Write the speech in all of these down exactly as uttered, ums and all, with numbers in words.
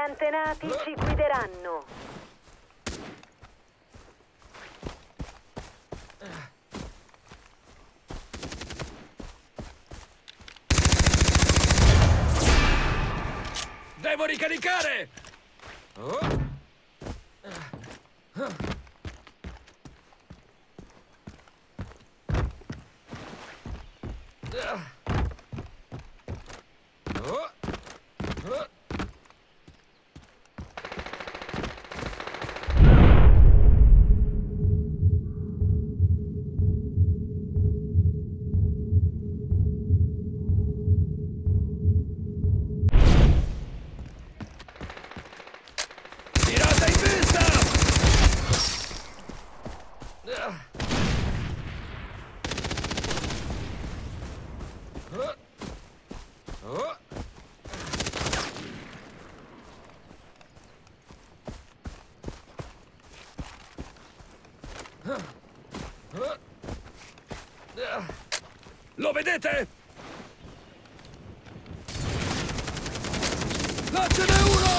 antenati ci guideranno. Devo ricaricare! Oh. Lo vedete? Là ce n'è uno!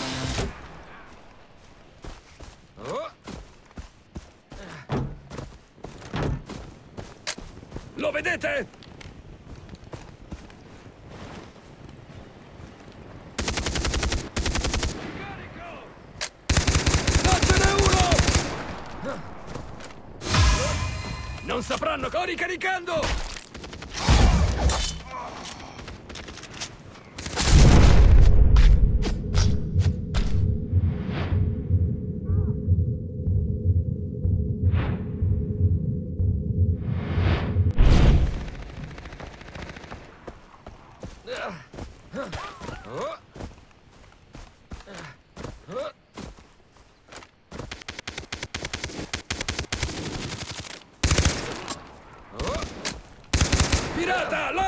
Oh. Lo vedete? Là ce n'è uno! Non sapranno, sto ricaricando! Pirata, là!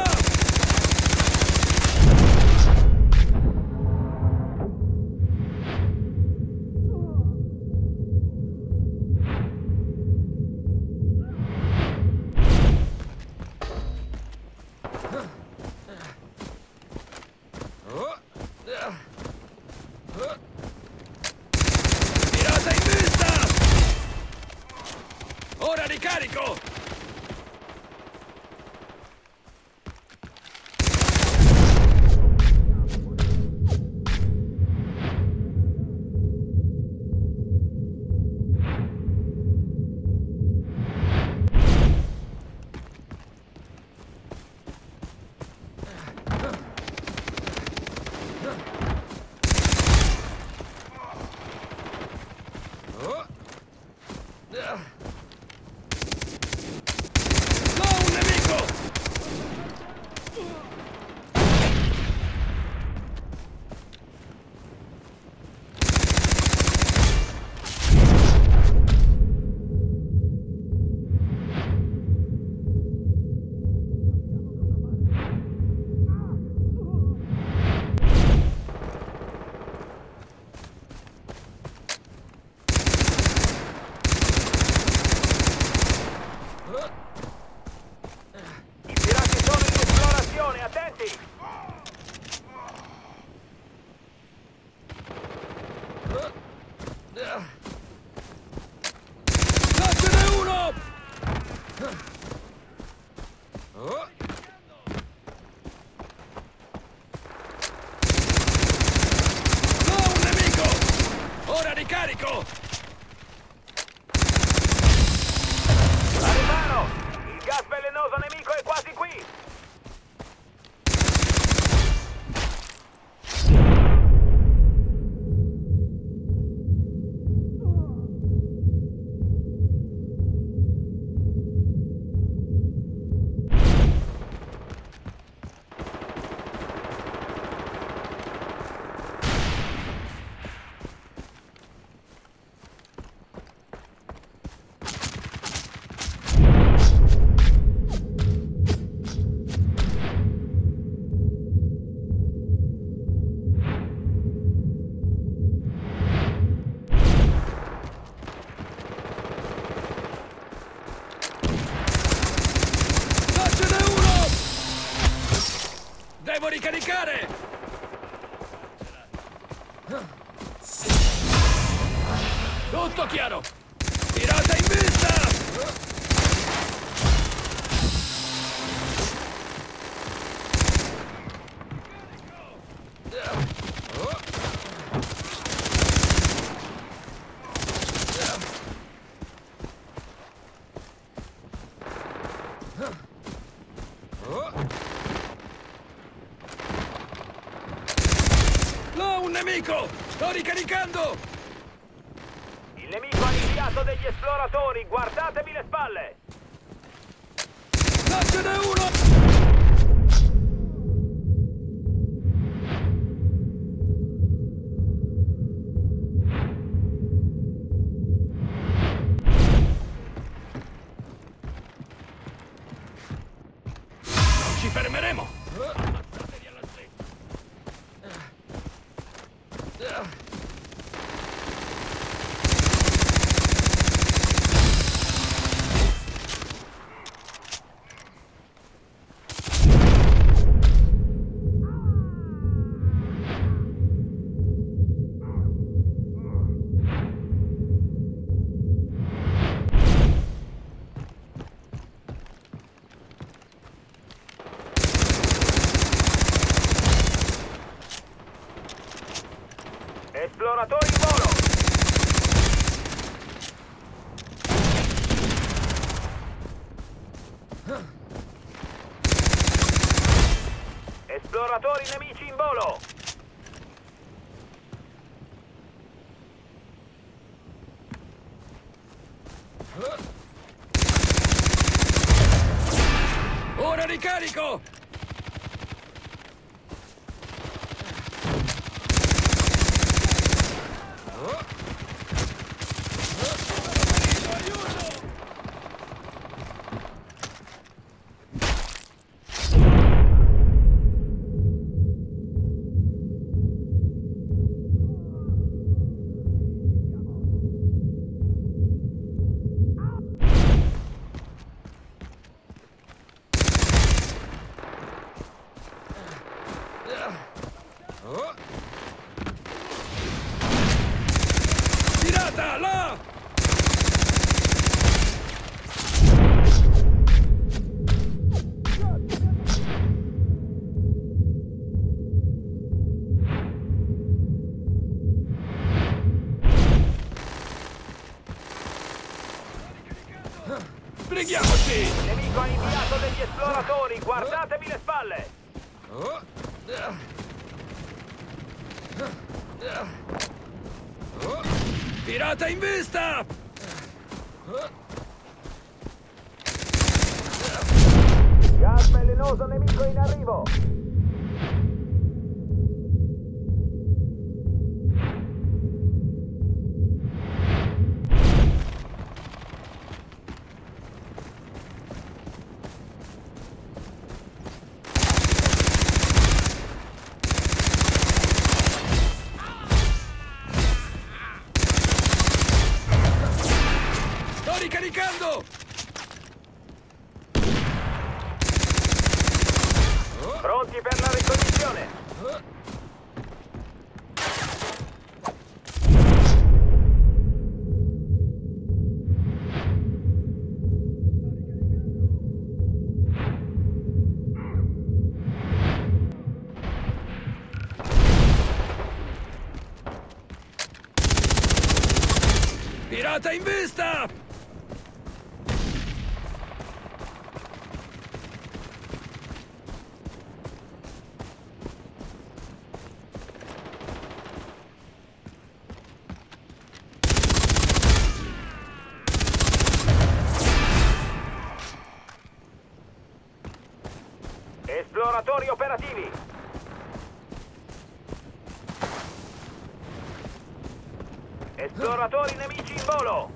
Pirata in vista! Ora ricarico! Là ce n'è uno! Oh. No, un nemico! Ora ricarico! Arrivano! Il gas velenoso nemico è quasi qui! Tutto chiaro! Pirata in vista! No, un nemico! Sto ricaricando! Il nemico ha inviato degli esploratori, guardatevi le spalle! Là ce n'è uno! Non ci fermeremo! Mazzatevi alla stretta! Esploratori in volo! Esploratori nemici in volo! Ora ricarico! Pirata, là! Sbrighiamoci! Il nemico ha inviato degli esploratori, guardatevi le spalle! Pirata in vista! Gas velenoso nemico in arrivo! Sto ricaricando! Pronti per la ricognizione! Pirata in vista! Esploratori operativi! Esploratori nemici in volo!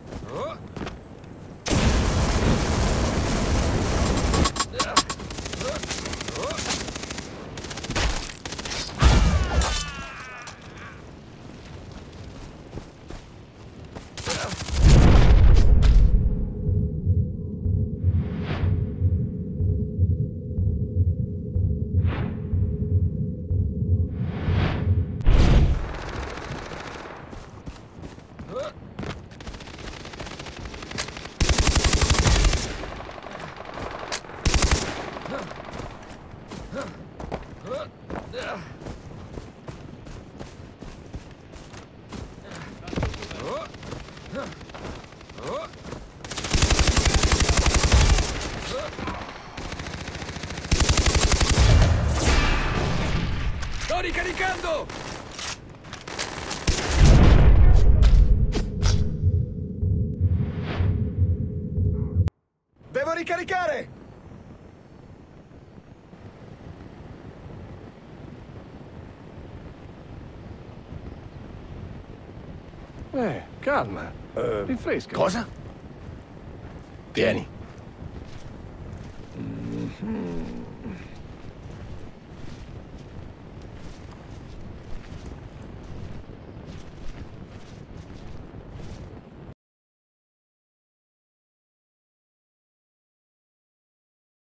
ricaricare! Eh, calma. Eh, Rinfresca. Cosa? Vieni.